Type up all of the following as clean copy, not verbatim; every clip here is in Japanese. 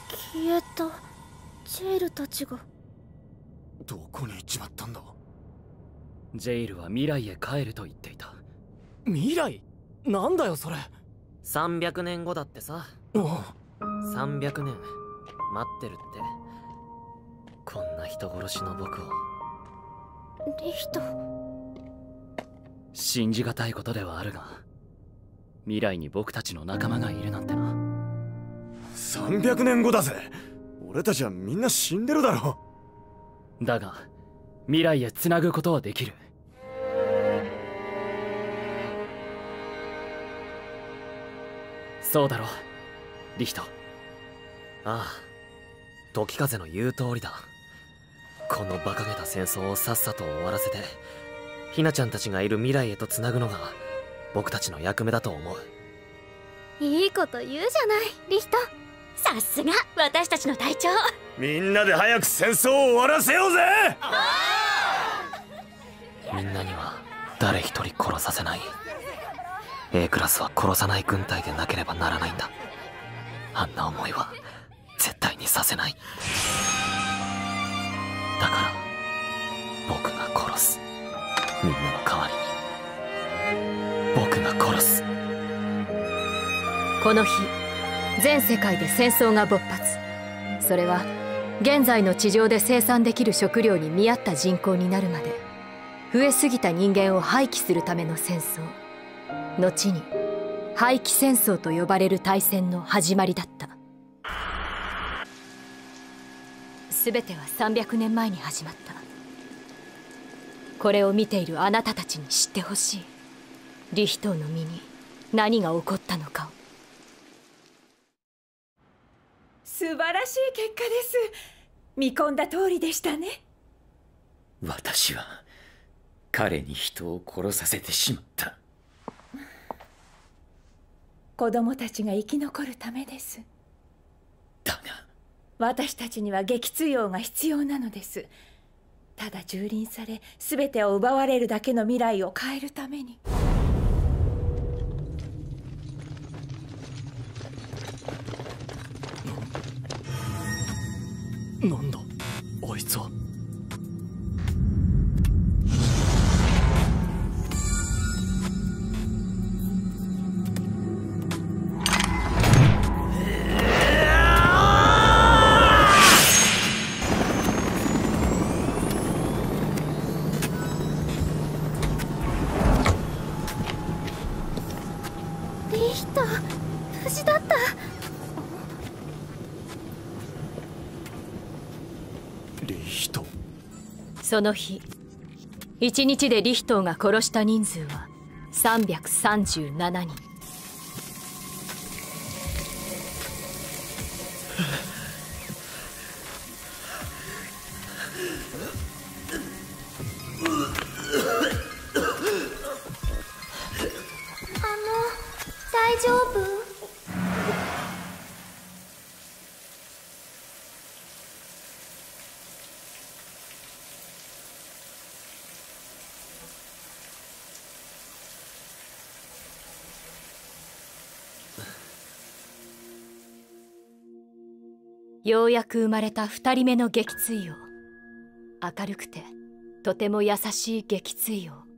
消えた。ジェイルたちが。 どこに行っちまったんだ。 ジェイルは未来へ帰ると言っていた。 未来？なんだよそれ。 300年後だってさ。300年待ってるって。こんな人殺しの僕を。 リヒト。 信じがたいことではあるが、未来に僕たちの仲間がいるなんてな。 300年後だぜ。俺たちはみんな死んでるだろ。 だが未来へつなぐことはできる。そうだろう、リヒト。 ああ、時風の言う通りだ。この馬鹿げた戦争をさっさと終わらせて、ひなちゃんたちがいる未来へとつなぐのが僕たちの役目だと思う。 いいこと言うじゃない、リヒト。 さすが私たちの隊長。 みんなで早く戦争を終わらせようぜ。 みんなには誰一人殺させない。 A クラスは殺さない軍隊でなければならないんだ。あんな思いは絶対にさせない。だから僕が殺す。みんなの代わりに僕が殺す。 この日、全世界で戦争が勃発。それは現在の地上で生産できる食料に見合った人口になるまで増えすぎた人間を廃棄するための戦争、後に廃棄戦争と呼ばれる大戦の始まりだった。全ては300年前に始まった。これを見ているあなたたちに知ってほしい。リヒトーの身に何が起こったのかを。 素晴らしい結果です。見込んだ通りでしたね。 私は彼に人を殺させてしまった。 子供たちが生き残るためです。 だが私たちには撃墜王が必要なのです。ただ蹂躙され全てを奪われるだけの未来を変えるために。 なんだあいつは。 リヒト、無事だった。 リヒト。 その日、一日でリヒトーが殺した人数は337人。 大丈夫？ ようやく生まれた2人目の撃墜王。明るくてとても優しい撃墜王。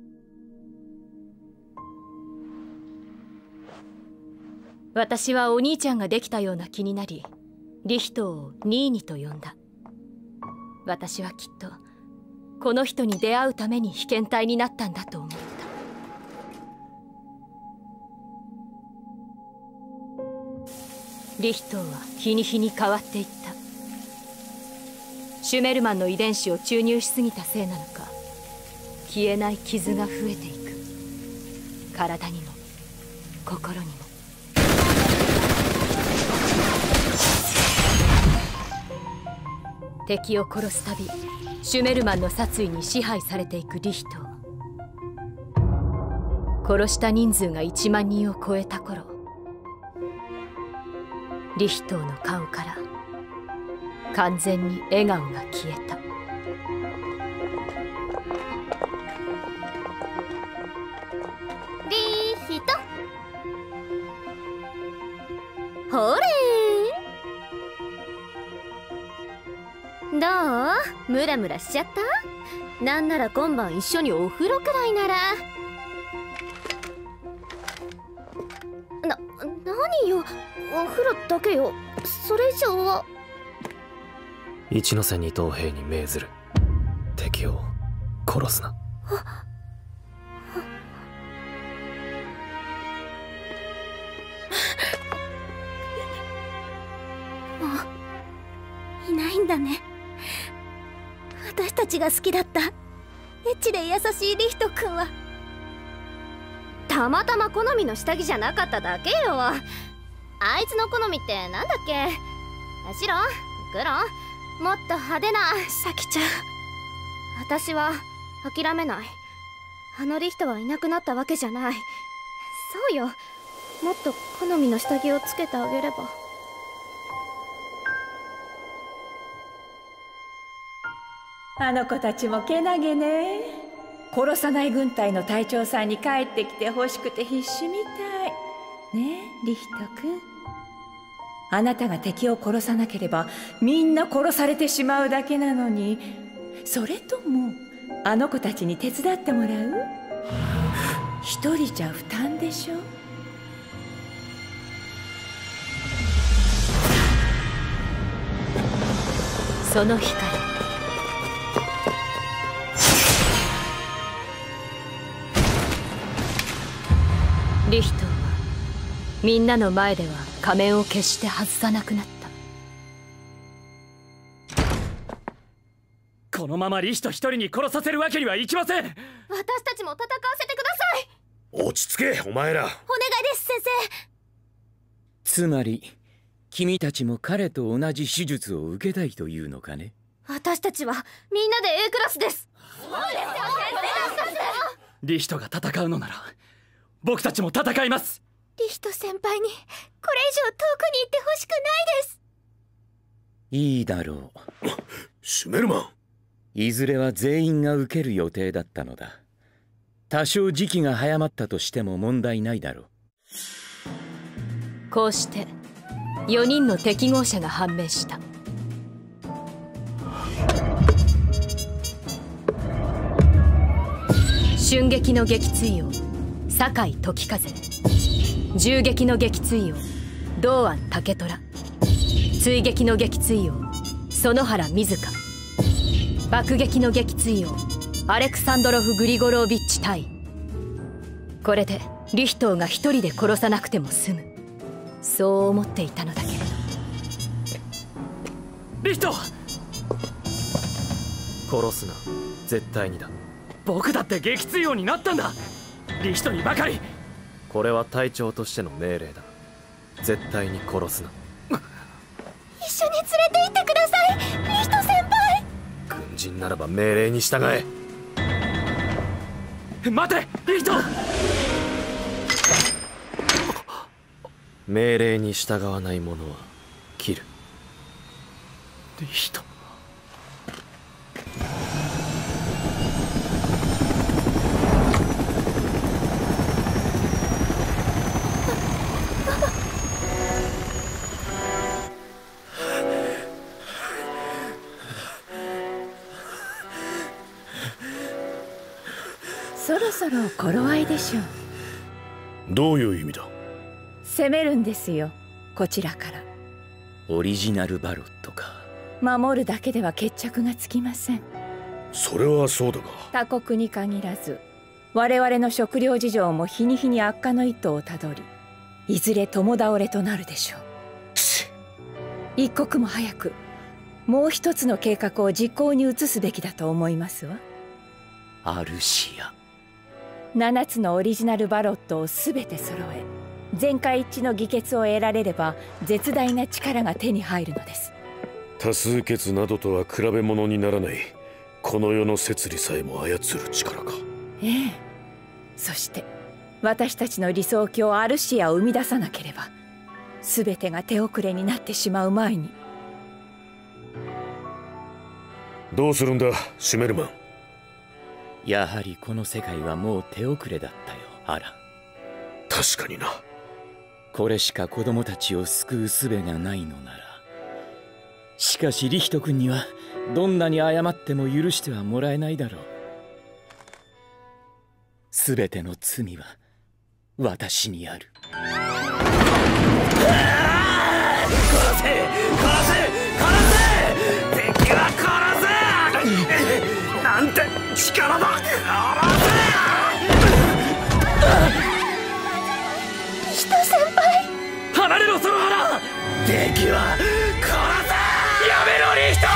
私はお兄ちゃんができたような気になり、リヒトをニーニと呼んだ。私はきっとこの人に出会うために被験体になったんだと思った。リヒトーは日に日に変わっていった。シュメルマンの遺伝子を注入しすぎたせいなのか、消えない傷が増えていく。体にも心にも。敵を殺すたびシュメルマンの殺意に支配されていくリヒトー。殺した人数が1万人を超えた頃、リヒトーの顔から完全に笑顔が消えた。 リヒト、ほれー。 どう？ムラムラしちゃった？なんなら今晩一緒にお風呂くらいなら。何よ、お風呂だけよ。それ以上は。 一ノ瀬二等兵に命ずる。敵を殺すな。 もういないんだね。私たちが好きだったエッチで優しいリヒト君はたまたま好みの下着じゃなかっただけよ。あいつの好みってなんだっけ？白？黒？もっと派手な。サキちゃん、私は諦めない。あのリヒトはいなくなったわけじゃない。そうよ、もっと好みの下着をつけてあげれば。 あの子たちもけなげね。殺さない軍隊の隊長さんに帰ってきてほしくて必死みたいねえリヒト君。あなたが敵を殺さなければみんな殺されてしまうだけなのに、それともあの子たちに手伝ってもらう？一人じゃ負担でしょ。 その日からリヒトはみんなの前では仮面を決して外さなくなった。 このままリヒト一人に殺させるわけにはいきません。 私たちも戦わせてください。 落ち着けお前ら。 お願いです先生。 つまり君たちも彼と同じ手術を受けたいというのかね。 私たちはみんなで A クラスです。そうですよ先生。 リヒトが戦うのなら僕たちも戦います。 リヒト先輩にこれ以上遠くに行ってほしくないです。 いいだろう。 シュメルマン、 いずれは全員が受ける予定だったのだ。多少時期が早まったとしても問題ないだろう。 こうして4人の適合者が判明した。瞬撃の撃墜王酒井時風、銃撃の撃墜王堂安武虎、追撃の撃墜王園原水香、爆撃の撃墜王アレクサンドロフ・グリゴロービッチ対。これでリヒトーが一人で殺さなくても済む、そう思っていたのだけれど。 リヒト！ 殺すな、絶対にだ。 僕だって撃墜王になったんだ。リヒトにばかり。 これは隊長としての命令だ。絶対に殺すな。 一緒に連れて行ってくださいリヒト先輩。 軍人ならば命令に従え。 待てリヒト！ 命令に従わない者は切る。 リヒト。 そろそろ頃合いでしょう。 どういう意味だ？ 攻めるんですよ、こちらから。 オリジナルバロットか。 守るだけでは決着がつきません。 それはそうだが、 他国に限らず我々の食料事情も日に日に悪化の一途をたどり、いずれ共倒れとなるでしょう。一刻も早くもう一つの計画を実行に移すべきだと思いますわ。 アルシア。 7つのオリジナルバロットを全て揃え、全会一致の議決を得られれば絶大な力が手に入るのです。 多数決などとは比べ物にならないこの世の摂理さえも操る力か。 ええ。そして私たちの理想郷アルシアを生み出さなければ全てが手遅れになってしまう前に。 どうするんだシュメルマン。 やはりこの世界はもう手遅れだったよ、アラン。 確かにな。 これしか子供たちを救う術がないのなら、 しかしリヒト君にはどんなに謝っても許してはもらえないだろう。全ての罪は私にある。 殺せ殺せ殺せ、敵は殺せ、なんて力だ。殺せ。 人先輩、 離れろその花。敵は殺せ。やめろリヒト。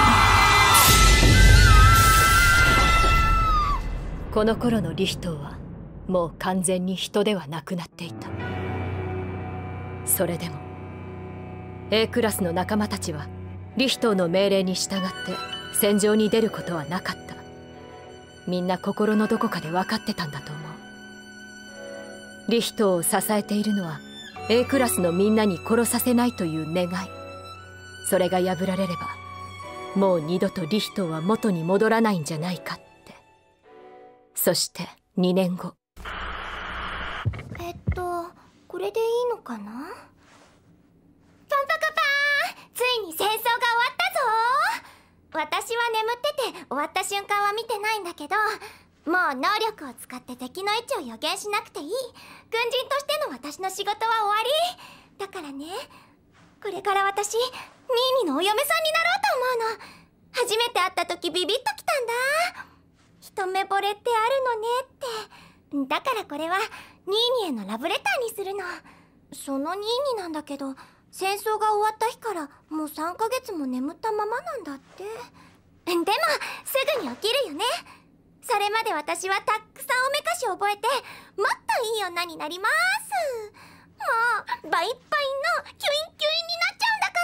この頃のリヒトーはもう完全に人ではなくなっていた。それでも A クラスの仲間たちはリヒトーの命令に従って戦場に出ることはなかった。みんな心のどこかで分かってたんだと思う。リヒトーを支えているのは A クラスのみんなに殺させないという願い。それが破られればもう二度とリヒトーは元に戻らないんじゃないかって。そして2年後、 これでいいのかな。パンパカパーン、ついに戦争が終わったぞ。私は眠ってて終わった瞬間は見てないんだけど、もう能力を使って敵の位置を予言しなくていい。軍人としての私の仕事は終わりだからね。これから私ニーニのお嫁さんになろうと思うの。初めて会った時ビビッときたんだ。一目惚れってあるのねって。だからこれはニーニへのラブレターにするの。そのニーニなんだけど、戦争が終わった日からもう3ヶ月も眠ったままなんだって。でもすぐに起きるよね。それまで私はたくさんおめかし覚えてもっといい女になります。もう倍いっぱいのキュインキュインになっちゃうんだから。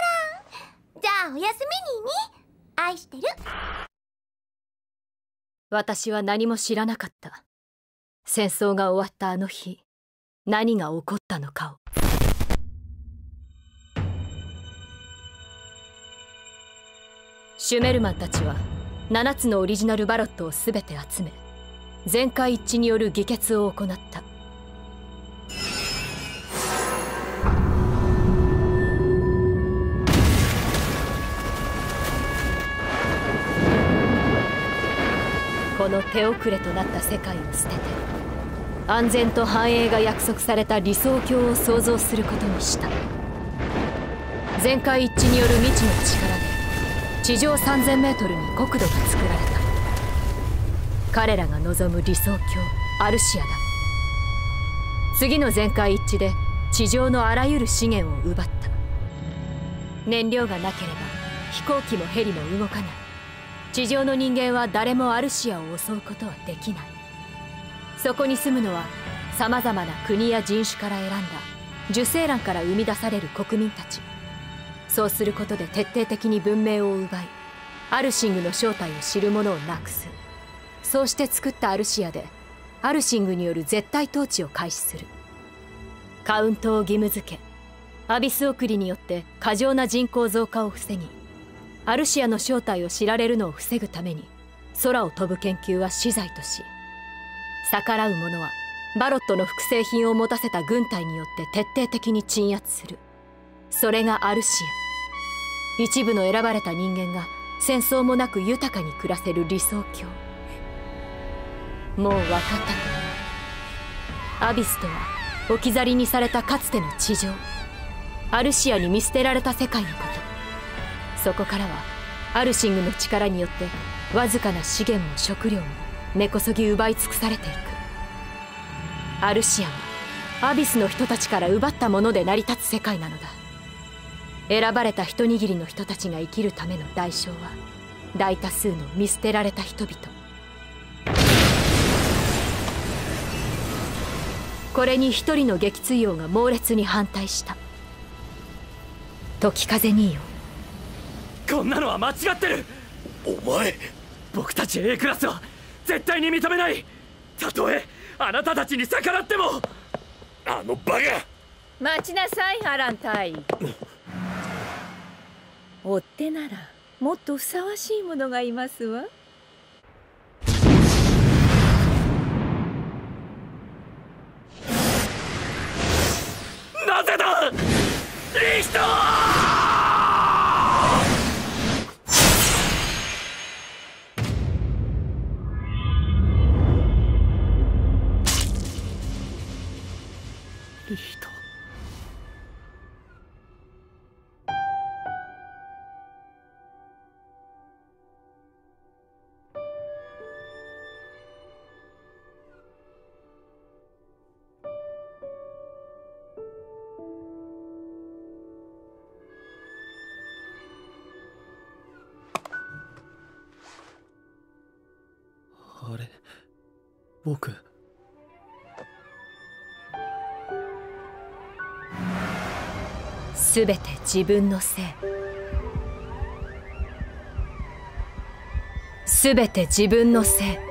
じゃあおやすみニーニ、愛してる。 私は何も知らなかった。戦争が終わったあの日、何が起こったのかを。シュメルマンたちは7つのオリジナルバロットを全て集め、全会一致による議決を行った。この手遅れとなった世界を捨てて、安全と繁栄が約束された理想郷を創造することにした。全会一致による未知の力で地上3000メートルに国土が作られた。彼らが望む理想郷アルシアだ。次の全会一致で地上のあらゆる資源を奪った。燃料がなければ飛行機もヘリも動かない。地上の人間は誰もアルシアを襲うことはできない。そこに住むのはさまざまな国や人種から選んだ受精卵から生み出される国民たち。そうすることで徹底的に文明を奪い、アルシングの正体を知る者をなくす。そうして作ったアルシアでアルシングによる絶対統治を開始する。カウントを義務付け、アビス送りによって過剰な人口増加を防ぎ、アルシアの正体を知られるのを防ぐために空を飛ぶ研究は死罪とし、逆らう者はバロットの複製品を持たせた軍隊によって徹底的に鎮圧する。それがアルシア。一部の選ばれた人間が戦争もなく豊かに暮らせる理想郷。もう分かったと思う。アビスとは置き去りにされたかつての地上、アルシアに見捨てられた世界のこと。そこからはアルシングの力によってわずかな資源も食料も根こそぎ奪い尽くされていく。アルシアはアビスの人たちから奪ったもので成り立つ世界なのだ。選ばれた一握りの人たちが生きるための代償は大多数の見捨てられた人々。これに一人の撃墜王が猛烈に反対した。時風兄よ、 こんなのは間違ってる。 お前、 僕たち A クラスは絶対に認めない。たとえあなたたちに逆らっても。 あのバカ。 待ちなさいアラン隊。追っ手ならもっとふさわしいものがいますわ。 なぜだリヒトー。 僕。 すべて自分のせい。すべて自分のせい。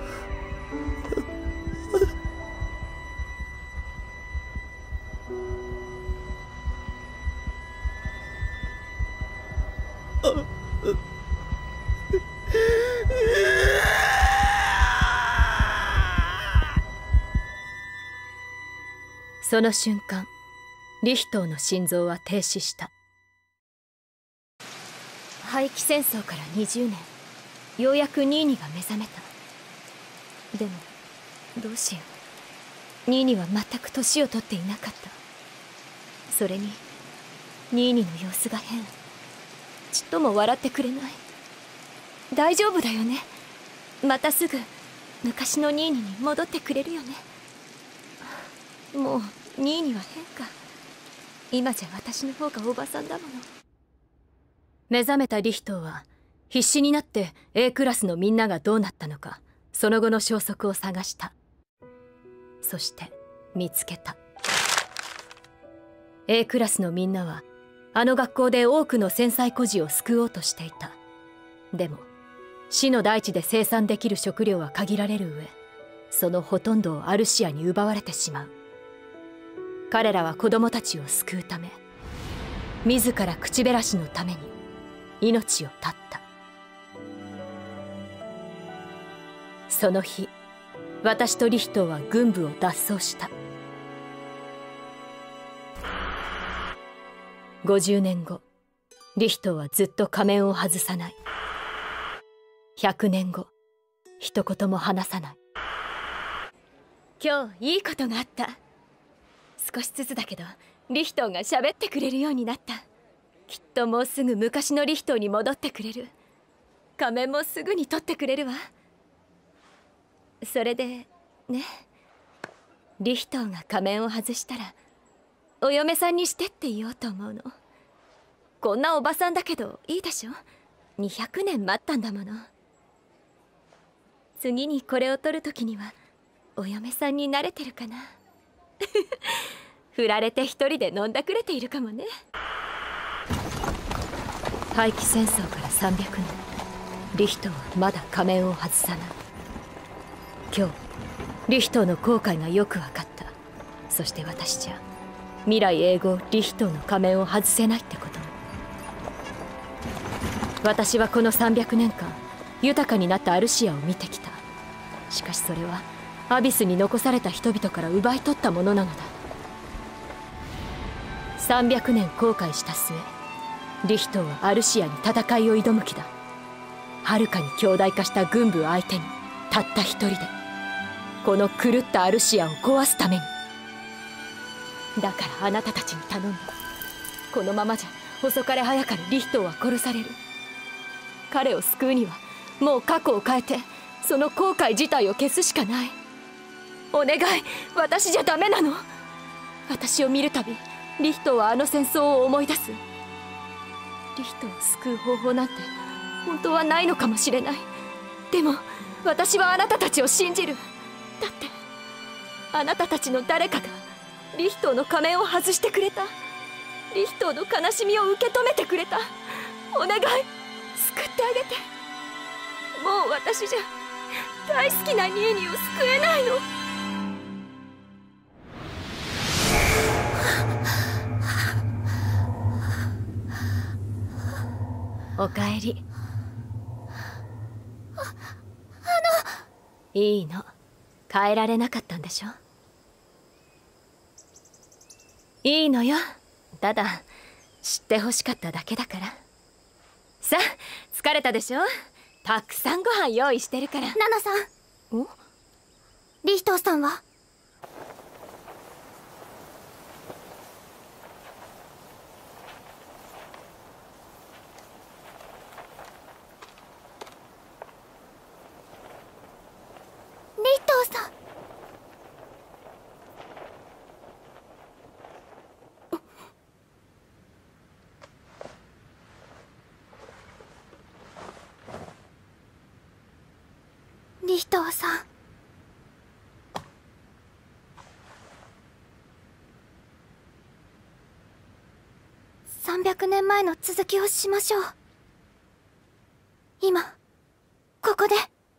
その瞬間、リヒトーの心臓は停止した。廃棄戦争から20年、ようやくニーニが目覚めた。でもどうしよう、ニーニは全く年を取っていなかった。それにニーニの様子が変。ちっとも笑ってくれない。大丈夫だよね、またすぐ昔のニーニに戻ってくれるよね。もうニーニは変か。今じゃ私の方がおばさんだもの。目覚めたリヒトーは必死になって A クラスのみんながどうなったのか、その後の消息を探した。そして見つけた。 A クラスのみんなはあの学校で多くの戦災孤児を救おうとしていた。でも死の大地で生産できる食料は限られる上、そのほとんどをアルシアに奪われてしまう。彼らは子供たちを救うため、自ら口減らしのために命を絶った。その日、私とリヒトーは軍部を脱走した。50年後、リヒトーはずっと仮面を外さない。100年後、一言も話さない。今日いいことがあった。少しずつだけどリヒトーが喋ってくれるようになった。きっともうすぐ昔のリヒトーに戻ってくれる。仮面もすぐに取ってくれるわ。それでね、リヒトーが仮面を外したらお嫁さんにしてって言おうと思うの。こんなおばさんだけどいいでしょ。200年待ったんだもの。次にこれを取る時にはお嫁さんに慣れてるかな。振られて一人で飲んだくれているかもね。廃棄戦争から300年、リヒトーはまだ仮面を外さない。今日リヒトーの後悔がよく分かった。そして私じゃ未来永劫リヒトーの仮面を外せないってことも。私はこの300年間豊かになったアルシアを見てきた。しかしそれはアビスに残された人々から奪い取ったものなのだ。300年後悔した末、リヒトーはアルシアに戦いを挑む気だ。はるかに強大化した軍部相手にたった一人でこの狂ったアルシアを壊すために。だからあなたたちに頼む。このままじゃ遅かれ早かれリヒトーは殺される。彼を救うにはもう過去を変えてその後悔自体を消すしかない。お願い、私じゃダメなの。私を見るたびリヒトーはあの戦争を思い出す。リヒトーを救う方法なんて本当はないのかもしれない。でも私はあなたたちを信じる。だってあなたたちの誰かがリヒトーの仮面を外してくれた。リヒトーの悲しみを受け止めてくれた。お願い、救ってあげて。もう私じゃ大好きなニーニーを救えないの。おかえり。いいの、変えられなかったんでしょ。いいのよ、ただ知ってほしかっただけだから。さあ疲れたでしょ。たくさんご飯用意してるから。 ナナさん。 お、 リヒトーさんは？リヒトーさん。リヒトーさん。 300年前の続きをしましょう。今ここで。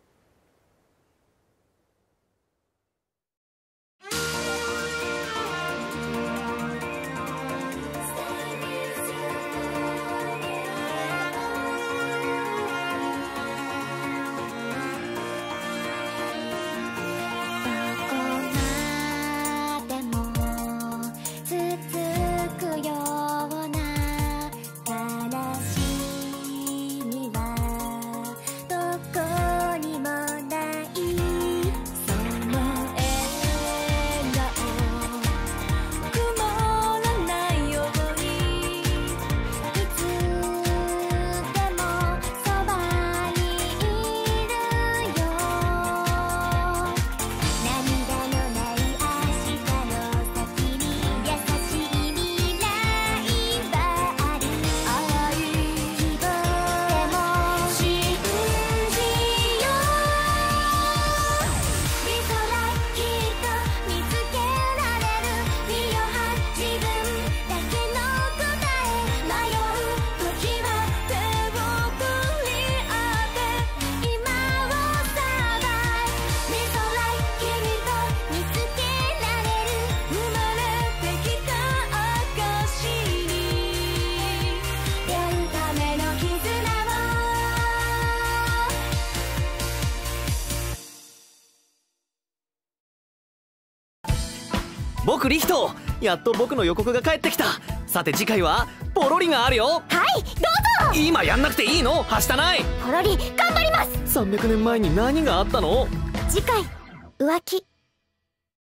僕リヒト、やっと僕の予告が帰ってきた。さて次回はポロリがあるよ。 はい、どうぞ。 今やんなくていいの？はしたない。 ポロリ頑張ります。 300年前に何があったの？ 次回浮気。